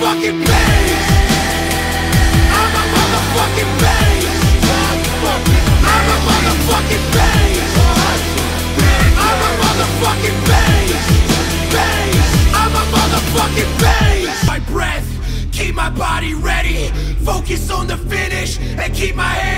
motherfucking beast. I'm a motherfucking beast. I'm a motherfucking beast. I'm a motherfucking beast. I'm a motherfucking beast. My breath, keep my body ready. Focus on the finish and keep my head